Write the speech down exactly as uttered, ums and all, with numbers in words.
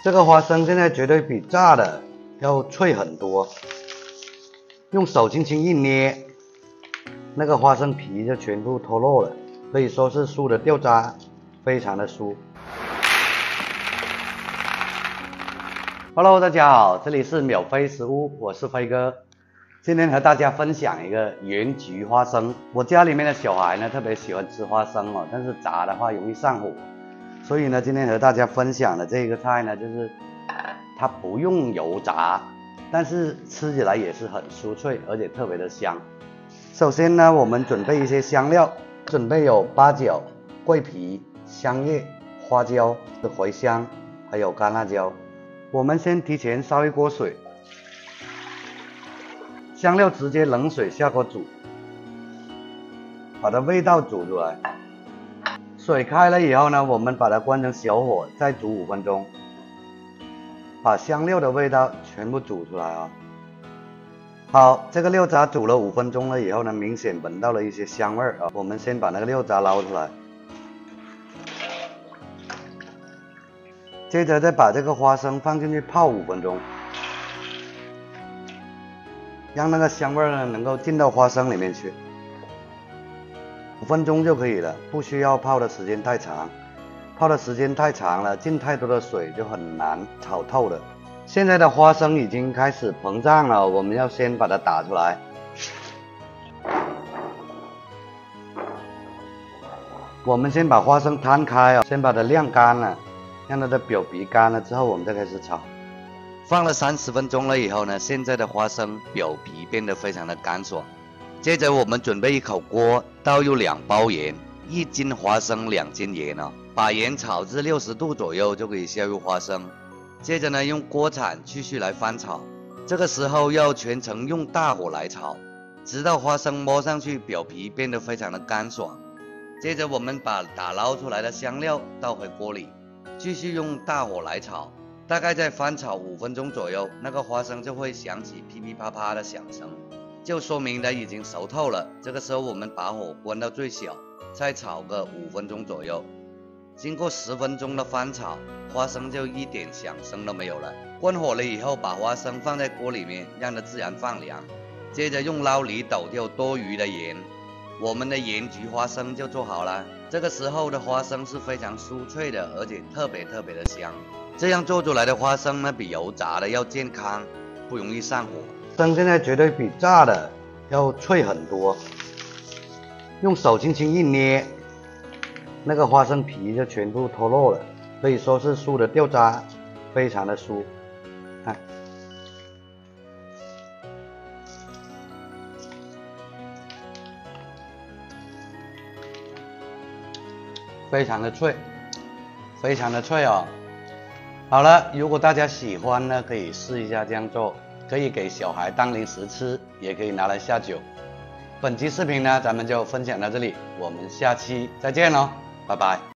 这个花生现在绝对比炸的要脆很多，用手轻轻一捏，那个花生皮就全部脱落了，可以说是酥的掉渣，非常的酥。Hello， 大家好，这里是秒飞食物，我是飞哥。今天和大家分享一个盐焗花生。我家里面的小孩呢特别喜欢吃花生哦，但是炸的话容易上火，所以呢今天和大家分享的这个菜呢，就是它不用油炸，但是吃起来也是很酥脆，而且特别的香。首先呢，我们准备一些香料，准备有八角、桂皮、香叶、花椒、茴香，还有干辣椒。我们先提前烧一锅水，香料直接冷水下锅煮，把它味道煮出来。水开了以后呢，我们把它关成小火，再煮五分钟，把香料的味道全部煮出来啊。好，这个料渣煮了五分钟了以后呢，明显闻到了一些香味啊。我们先把那个料渣捞出来，接着再把这个花生放进去泡五分钟，让那个香味呢能够进到花生里面去。五分钟就可以了，不需要泡的时间太长，泡的时间太长了，进太多的水就很难炒透的。现在的花生已经开始膨胀了，我们要先把它打出来。我们先把花生摊开啊，先把它晾干了，让它的表皮干了之后，我们再开始炒。放了三十分钟了以后呢，现在的花生表皮变得非常的干爽。接着我们准备一口锅，倒入两包盐，一斤花生两斤盐啊，把盐炒至六十度左右就可以下入花生。接着呢，用锅铲继续来翻炒，这个时候要全程用大火来炒，直到花生摸上去表皮变得非常的干爽。接着我们把打捞出来的香料倒回锅里，继续用大火来炒，大概再翻炒五分钟左右，那个花生就会响起噼噼啪啪的响声，就说明它已经熟透了。这个时候我们把火关到最小，再炒个五分钟左右。经过十分钟的翻炒，花生就一点响声都没有了。关火了以后，把花生放在锅里面，让它自然放凉。接着用捞泥抖掉多余的盐，我们的盐焗花生就做好了。这个时候的花生是非常酥脆的，而且特别特别的香。这样做出来的花生呢，比油炸的要健康，不容易上火。生现在绝对比炸的要脆很多，用手轻轻一捏，那个花生皮就全部脱落了，可以说是酥的掉渣，非常的酥。看，非常的脆，非常的脆哦。好了，如果大家喜欢呢，可以试一下这样做，可以给小孩当零食吃，也可以拿来下酒。本期视频呢，咱们就分享到这里，我们下期再见喽，拜拜。